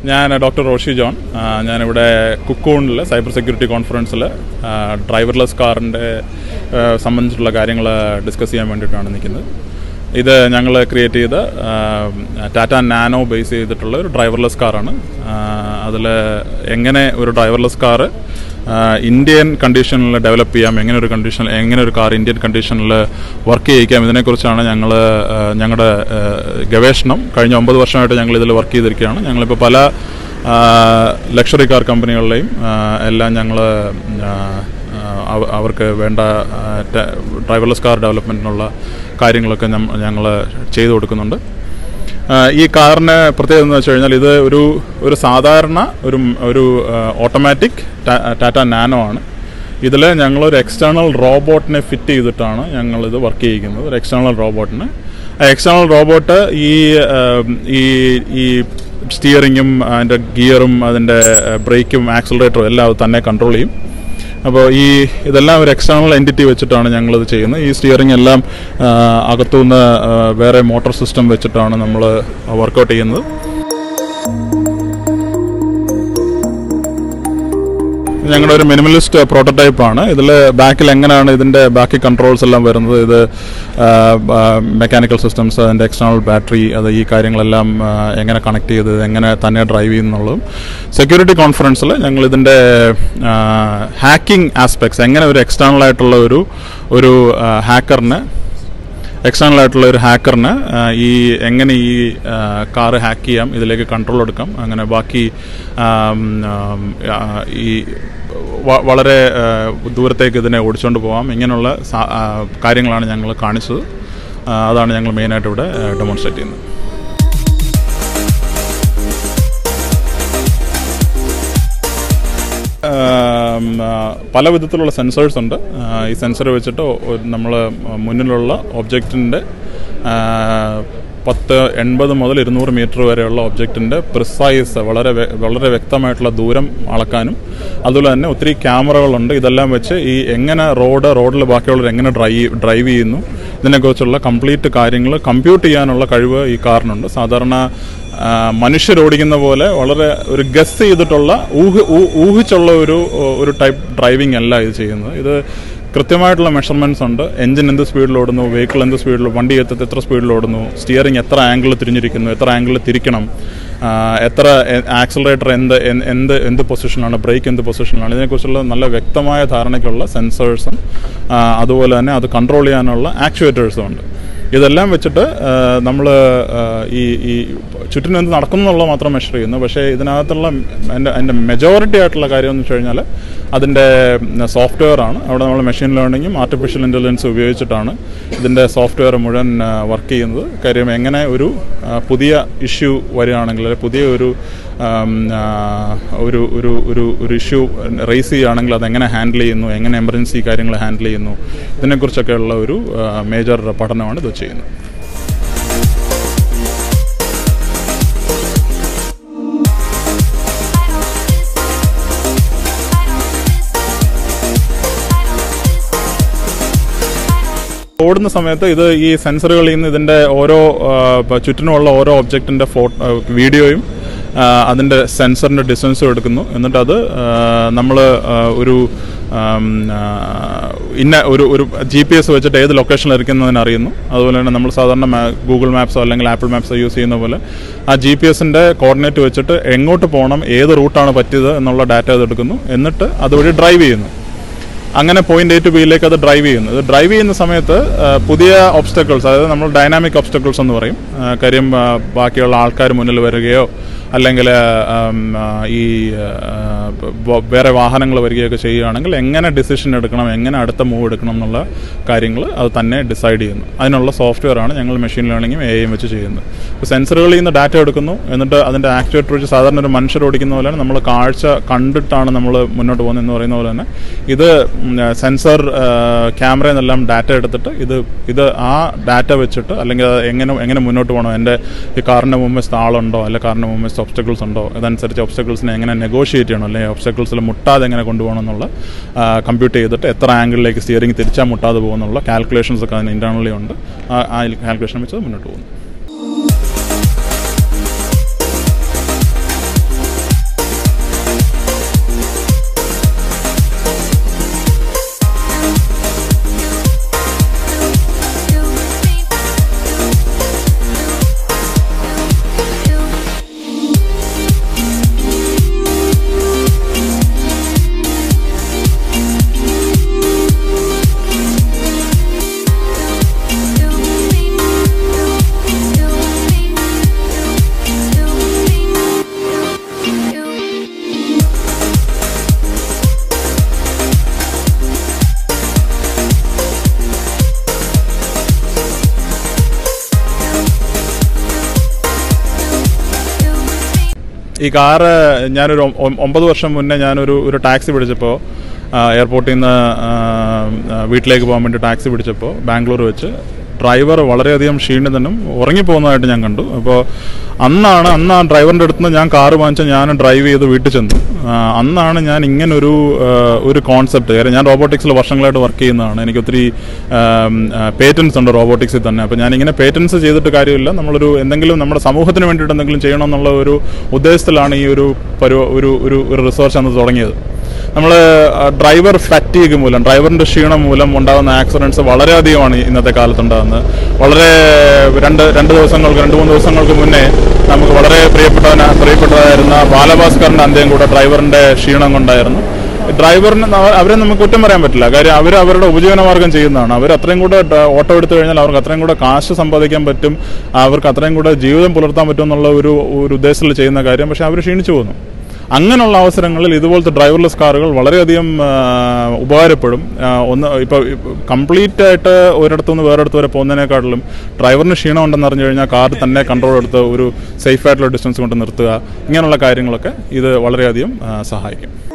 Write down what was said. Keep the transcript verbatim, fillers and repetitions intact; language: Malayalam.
ഞാൻ ഡോക്ടർ റോഷി ജോൺ. ഞാനിവിടെ കുക്കൂണിൽ സൈബർ സെക്യൂരിറ്റി കോൺഫറൻസിൽ ഡ്രൈവർലെസ് കാറിൻ്റെ സംബന്ധിച്ചുള്ള കാര്യങ്ങൾ ഡിസ്കസ് ചെയ്യാൻ വേണ്ടിയിട്ടാണ് നിൽക്കുന്നത്. ഇത് ഞങ്ങൾ ക്രിയേറ്റ് ചെയ്ത ടാറ്റ നാനോ ബേസ് ചെയ്തിട്ടുള്ള ഒരു ഡ്രൈവർലെസ് കാറാണ്. അതിൽ എങ്ങനെ ഒരു ഡ്രൈവർലെസ് കാറ് ഇന്ത്യൻ കണ്ടീഷനിൽ ഡെവലപ്പ് ചെയ്യാം, എങ്ങനെ ഒരു കണ്ടീഷൻ എങ്ങനെ ഒരു കാർ ഇന്ത്യൻ കണ്ടീഷനിൽ വർക്ക് ചെയ്യിക്കാം, ഇതിനെക്കുറിച്ചാണ് ഞങ്ങൾ ഞങ്ങളുടെ ഗവേഷണം കഴിഞ്ഞ ഒമ്പത് വർഷമായിട്ട് ഞങ്ങൾ ഇതിൽ വർക്ക് ചെയ്തിരിക്കുകയാണ്. ഞങ്ങളിപ്പോൾ പല ലക്ഷറി കാർ കമ്പനികളിലെയും എല്ലാം ഞങ്ങൾ അവർക്ക് വേണ്ട ഡ്രൈവർലെസ് കാർ ഡെവലപ്മെൻറ്റിനുള്ള കാര്യങ്ങളൊക്കെ ഞങ്ങൾ ചെയ്തു കൊടുക്കുന്നുണ്ട്. ഈ കാറിന് പ്രത്യേകത എന്ന് വെച്ച് കഴിഞ്ഞാൽ ഇത് ഒരു ഒരു സാധാരണ ഒരു ഒരു ഓട്ടോമാറ്റിക് ടാറ്റ നാനോ ആണ്. ഇതിൽ ഞങ്ങളൊരു എക്സ്റ്റേണൽ റോബോട്ടിനെ ഫിറ്റ് ചെയ്തിട്ടാണ് ഞങ്ങളിത് വർക്ക് ചെയ്യിക്കുന്നത്. ഒരു എക്സ്റ്റേണൽ റോബോട്ടിന് ആ എക്സ്റ്റേണൽ റോബോട്ട് ഈ ഈ ഈ സ്റ്റിയറിങ്ങും അതിൻ്റെ ഗിയറും അതിൻ്റെ ബ്രേക്കും ആക്സിലറേറ്ററും എല്ലാം അത് തന്നെ കൺട്രോൾ ചെയ്യും. അപ്പോൾ ഈ ഇതെല്ലാം ഒരു എക്സ്റ്റേണൽ എൻറ്റിറ്റി വെച്ചിട്ടാണ് ഞങ്ങളിത് ചെയ്യുന്നത്. ഈ സ്റ്റിയറിംഗ് എല്ലാം അകത്തുനിന്ന് വേറെ മോട്ടോർ സിസ്റ്റം വെച്ചിട്ടാണ് നമ്മൾ വർക്കൗട്ട് ചെയ്യുന്നത്. ഞങ്ങളുടെ ഒരു മിനിമലിസ്റ്റ് പ്രോട്ടോടൈപ്പാണ്. ഇതിൽ ബാക്കിൽ എങ്ങനെയാണ് ഇതിൻ്റെ ബാക്കി കൺട്രോൾസ് എല്ലാം വരുന്നത്, ഇത് മെക്കാനിക്കൽ സിസ്റ്റംസ്, അതിൻ്റെ എക്സ്റ്റേണൽ ബാറ്ററി, അത് ഈ കാര്യങ്ങളെല്ലാം എങ്ങനെ കണക്ട് ചെയ്ത് എങ്ങനെ തന്നെ ഡ്രൈവ് ചെയ്യുന്നുള്ളതും. സെക്യൂരിറ്റി കോൺഫറൻസിൽ ഞങ്ങൾ ഇതിൻ്റെ ഹാക്കിംഗ് ആസ്പെക്ട്സ്, എങ്ങനെ ഒരു എക്സ്റ്റേണൽ ആയിട്ടുള്ള ഒരു ഒരു ഹാക്കറിന് എക്സ്റ്റേണൽ ആയിട്ടുള്ള ഒരു ഹാക്കറിന് ഈ എങ്ങനെ ഈ കാറ് ഹാക്ക് ചെയ്യാം, ഇതിലേക്ക് കൺട്രോൾ എടുക്കാം, അങ്ങനെ ബാക്കി ഈ വളരെ ദൂരത്തേക്ക് ഇതിനെ ഓടിച്ചുകൊണ്ട് പോകാം, ഇങ്ങനെയുള്ള കാര്യങ്ങളാണ് ഞങ്ങൾ കാണിച്ചത്. അതാണ് ഞങ്ങൾ മെയിനായിട്ട് ഇവിടെ ഡെമോൺസ്ട്രേറ്റ് ചെയ്യുന്നത്. പല വിധത്തിലുള്ള സെൻസേഴ്സ് ഉണ്ട്. ഈ സെൻസർ വെച്ചിട്ട് നമ്മൾ മുന്നിലുള്ള ഒബ്ജക്റ്റിൻ്റെ പത്ത് എൺപത് മുതൽ ഇരുന്നൂറ് മീറ്റർ വരെയുള്ള ഒബ്ജക്റ്റിൻ്റെ പ്രിസൈസ് വളരെ വളരെ വ്യക്തമായിട്ടുള്ള ദൂരം അളക്കാനും, അതുപോലെ തന്നെ ഒത്തിരി ക്യാമറകളുണ്ട്. ഇതെല്ലാം വെച്ച് ഈ എങ്ങനെ റോഡ് റോഡിൽ ബാക്കിയുള്ളവർ എങ്ങനെ ഡ്രൈവ് ഡ്രൈവ് ചെയ്യുന്നു ഇതിനെക്കുറിച്ചുള്ള കംപ്ലീറ്റ് കാര്യങ്ങൾ കമ്പ്യൂട്ട് ചെയ്യാനുള്ള കഴിവ് ഈ കാറിനുണ്ട്. സാധാരണ മനുഷ്യരോടിക്കുന്ന പോലെ വളരെ ഒരു ഗസ് ചെയ്തിട്ടുള്ള ഊഹി ഊഹിച്ചുള്ള ഒരു ഒരു ടൈപ്പ് ഡ്രൈവിംഗ് അല്ല ഇത് ചെയ്യുന്നത്. ഇത് കൃത്യമായിട്ടുള്ള മെഷർമെൻറ്റ്സ് ഉണ്ട്. എഞ്ചിൻ എന്ത് സ്പീഡിൽ ഓടുന്നു, വെഹിക്കിൾ എന്ത് സ്പീഡിൽ, വണ്ടി എത്ര എത്ര സ്പീഡിൽ ഓടുന്നു, സ്റ്റിയറിംഗ് എത്ര ആംഗിളിൽ തിരിഞ്ഞിരിക്കുന്നു, എത്ര ആംഗിളിൽ തിരിക്കണം, എത്ര ആക്സിലറേറ്റർ എന്ത് എന്ത് എന്ത് പൊസിഷനിലാണ്, ബ്രേക്ക് എന്ത് പൊസിഷനിലാണ്, ഇതിനെക്കുറിച്ചുള്ള നല്ല വ്യക്തമായ ധാരണയ്ക്കുള്ള സെൻസേഴ്സും അതുപോലെ തന്നെ അത് കൺട്രോൾ ചെയ്യാനുള്ള ആക്ച്വേറ്റേഴ്സും ഉണ്ട്. ഇതെല്ലാം വെച്ചിട്ട് നമ്മൾ ഈ ഈ ചുറ്റിനും എന്ത് നടക്കുന്നു എന്നുള്ളത് മാത്രം മെഷർ ചെയ്യുന്നു. പക്ഷേ ഇതിനകത്തുള്ള എൻ്റെ എൻ്റെ മെജോറിറ്റി ആയിട്ടുള്ള കാര്യം എന്ന് വെച്ച് കഴിഞ്ഞാൽ അതിൻ്റെ സോഫ്റ്റ്വെയർ ആണ്. അവിടെ നമ്മൾ മെഷീൻ ലേണിങ്ങും ആർട്ടിഫിഷ്യൽ ഇൻ്റലിജൻസും ഉപയോഗിച്ചിട്ടാണ് ഇതിൻ്റെ സോഫ്റ്റ്വെയർ മുഴുവൻ വർക്ക് ചെയ്യുന്നത്. കാര്യം എങ്ങനെ ഒരു പുതിയ ഇഷ്യൂ വരികയാണെങ്കിൽ, പുതിയ ഒരു ഒരു ഒരു ഒരു ഒരു ഇഷ്യൂ റേസ് ചെയ്യുകയാണെങ്കിൽ അതെങ്ങനെ ഹാൻഡിൽ ചെയ്യുന്നു, എങ്ങനെ എമർജൻസി കാര്യങ്ങൾ ഹാൻഡിൽ ചെയ്യുന്നു, ഇതിനെക്കുറിച്ചൊക്കെയുള്ള ഒരു മേജർ പഠനമാണ് ഇത് ചെയ്യുന്നത്. ഓടുന്ന സമയത്ത് ഇത് ഈ സെൻസറുകളിൽ നിന്ന് ഇതിൻ്റെ ഓരോ ചുറ്റിനുമുള്ള ഓരോ ഒബ്ജക്റ്റിൻ്റെ ഫോട്ടോ വീഡിയോയും അതിൻ്റെ സെൻസറിൻ്റെ ഡിസ്റ്റൻസും എടുക്കുന്നു. എന്നിട്ട് അത് നമ്മൾ ഒരു ഇന്ന ഒരു ഒരു ജി പി എസ് വെച്ചിട്ട് ഏത് ലൊക്കേഷനിൽ ഇരിക്കുന്നതിന് അറിയുന്നു. അതുപോലെ തന്നെ നമ്മൾ സാധാരണ ഗൂഗിൾ മാപ്സോ അല്ലെങ്കിൽ ആപ്പിൾ മാപ്സോ യൂസ് ചെയ്യുന്ന പോലെ ആ ജി പി എസിൻ്റെ കോർഡിനേറ്റ് വെച്ചിട്ട് എങ്ങോട്ട് പോകണം, ഏത് റൂട്ടാണ് പറ്റിയത് എന്നുള്ള ഡാറ്റ അത് എടുക്കുന്നു. എന്നിട്ട് അതുവഴി ഡ്രൈവ് ചെയ്യുന്നു. അങ്ങനെ പോയിന്റ് എ ടു ബിയിലേക്ക് അത് ഡ്രൈവ് ചെയ്യുന്നു. ഇത് ഡ്രൈവ് ചെയ്യുന്ന സമയത്ത് പുതിയ ഒബ്സ്റ്റക്കിൾസ്, അതായത് നമ്മൾ ഡൈനാമിക് ഒബ്സ്റ്റക്കിൾസ് എന്ന് പറയും. കാര്യം ബാക്കിയുള്ള ആൾക്കാർ മുന്നിൽ വരികയോ അല്ലെങ്കിൽ ഈ വേറെ വാഹനങ്ങൾ വരികയൊക്കെ ചെയ്യുകയാണെങ്കിൽ എങ്ങനെ ഡിസിഷൻ എടുക്കണം, എങ്ങനെ അടുത്ത മൂവ് എടുക്കണം എന്നുള്ള കാര്യങ്ങൾ അത് തന്നെ ഡിസൈഡ് ചെയ്യുന്നു. അതിനുള്ള സോഫ്റ്റ്വെയർ ആണ് ഞങ്ങൾ മെഷീൻ ലേണിങ്ങും എ ഐയും വെച്ച് ചെയ്യുന്നത്. ഇപ്പോൾ സെൻസറുകളിൽ നിന്ന് ഡാറ്റ എടുക്കുന്നു, എന്നിട്ട് അതിൻ്റെ ആക്ച്വേറ്റർ വെച്ച് സാധാരണ ഒരു മനുഷ്യർ ഓടിക്കുന്ന പോലെയാണ് നമ്മൾ കാഴ്ച കണ്ടിട്ടാണ് നമ്മൾ മുന്നോട്ട് പോകുന്നത് എന്ന് പറയുന്ന പോലെ തന്നെ ഇത് സെൻസർ ക്യാമറയിൽ നിന്നെല്ലാം ഡാറ്റ എടുത്തിട്ട് ഇത് ഇത് ആ ഡാറ്റ വെച്ചിട്ട് അല്ലെങ്കിൽ എങ്ങനെ എങ്ങനെ മുന്നോട്ട് പോകണം, എൻ്റെ ഈ കാറിൻ്റെ മുമ്പ് ആളുണ്ടോ അല്ലെങ്കിൽ കാറിൻ്റെ മുമ്പ് ഒബ്സ്റ്റക്കിൾസ് ഉണ്ടോ, അതനുസരിച്ച് ഒബ്സ്റ്റക്കിൾസിനെ എങ്ങനെ നെഗോഷിയേറ്റ് ചെയ്യണം, അല്ലെങ്കിൽ ഒബ്സ്റ്റക്കിൾസിൽ മുട്ടാതെ എങ്ങനെ കൊണ്ടുപോകണം എന്നുള്ള കമ്പ്യൂട്ട് ചെയ്തിട്ട് എത്ര ആംഗിളിലേക്ക് സ്റ്റിയറിംഗ് തിരിച്ചാൽ മുട്ടാതെ പോകുന്നുള്ള കാൽക്കുലേഷൻസ് ഒക്കെ അതിന് ഇൻറ്റേർണലി ഉണ്ട്. ആ കാൽക്കുലേഷൻ വെച്ച് മുന്നോട്ട് പോകുന്നു. ഈ കാറ് ഞാനൊരു ഒമ്പത് വർഷം മുന്നേ ഞാനൊരു ഒരു ടാക്സി പിടിച്ചപ്പോൾ എയർപോർട്ടിൽ നിന്ന് വീട്ടിലേക്ക് പോകാൻ വേണ്ടി ടാക്സി പിടിച്ചപ്പോൾ ബാംഗ്ലൂർ വെച്ച് ഡ്രൈവർ വളരെയധികം ക്ഷീണിതനും ഉറങ്ങിപ്പോകുന്നതായിട്ട് ഞാൻ കണ്ടു. അപ്പോൾ അന്നാണ് അന്ന് ആ ഡ്രൈവറിൻ്റെ അടുത്ത് നിന്ന് ഞാൻ കാറ് വാങ്ങിച്ച് ഞാൻ ഡ്രൈവ് ചെയ്ത് വീട്ടിൽ ചെന്നു. അന്നാണ് ഞാൻ ഇങ്ങനൊരു ഒരു കോൺസെപ്റ്റ്, കാര്യം ഞാൻ റോബോട്ടിക്സിൽ വർഷങ്ങളായിട്ട് വർക്ക് ചെയ്യുന്നതാണ്. എനിക്ക് ഒത്തിരി പേറ്റൻസ് ഉണ്ട് റോബോട്ടിക്സിൽ തന്നെ. അപ്പോൾ ഞാനിങ്ങനെ പേറ്റൻസ് ചെയ്തിട്ട് കാര്യമില്ല, നമ്മളൊരു എന്തെങ്കിലും നമ്മുടെ സമൂഹത്തിന് വേണ്ടിയിട്ട് എന്തെങ്കിലും ചെയ്യണമെന്നുള്ള ഒരു ഉദ്ദേശത്തിലാണ് ഈ ഒരു പരു ഒരു ഒരു റിസർച്ച് അന്ന് തുടങ്ങിയത്. നമ്മൾ ഡ്രൈവർ ഫാറ്റീഗ് മൂലം, ഡ്രൈവറിൻ്റെ ക്ഷീണം മൂലം ഉണ്ടാകുന്ന ആക്സിഡൻറ്റ്സ് വളരെയധികമാണ് ഇന്നത്തെ കാലത്തുണ്ടാകുന്നത്. വളരെ രണ്ട് രണ്ട് ദിവസങ്ങൾക്ക് രണ്ട് മൂന്ന് ദിവസങ്ങൾക്ക് മുന്നേ നമുക്ക് വളരെ പ്രിയപ്പെട്ടവന പ്രിയപ്പെട്ടതായിരുന്ന ബാലഭാസ്കറിൻ്റെ അന്ത്യം കൂടെ ഡ്രൈവറിൻ്റെ ക്ഷീണം കൊണ്ടായിരുന്നു. ഡ്രൈവറിന് അവരെ നമുക്ക് കുറ്റം പറയാൻ പറ്റില്ല, കാര്യം അവർ അവരുടെ ഉപജീവനമാർഗ്ഗം ചെയ്യുന്നതാണ്. അവർ അത്രയും കൂടെ ഓട്ടോ എടുത്തു കഴിഞ്ഞാൽ അവർക്ക് അത്രയും കൂടെ കാശ് സമ്പാദിക്കാൻ പറ്റും, അവർക്ക് അത്രയും കൂടെ ജീവിതം പുലർത്താൻ പറ്റും എന്നുള്ള ഒരു ഒരു ഉദ്ദേശത്തിൽ ചെയ്യുന്ന കാര്യം. പക്ഷേ അവർ ക്ഷീണിച്ചു പോകുന്നു. അങ്ങനെയുള്ള അവസരങ്ങളിൽ ഇതുപോലത്തെ ഡ്രൈവർലെസ് കാറുകൾ വളരെയധികം ഉപകാരപ്പെടും. ഒന്ന് ഇപ്പോൾ കംപ്ലീറ്റ് ആയിട്ട് ഒരിടത്തുനിന്ന് വേറെടുത്ത് വരെ പോകുന്നതിനേക്കാട്ടിലും ഡ്രൈവറിന് ക്ഷീണം ഉണ്ടെന്ന് അറിഞ്ഞു കഴിഞ്ഞാൽ കാർ തന്നെ കൺട്രോൾ എടുത്ത് ഒരു സേഫ് ആയിട്ടുള്ള ഡിസ്റ്റൻസ് കൊണ്ട് നിർത്തുക, ഇങ്ങനെയുള്ള കാര്യങ്ങളൊക്കെ ഇത് വളരെയധികം സഹായിക്കും.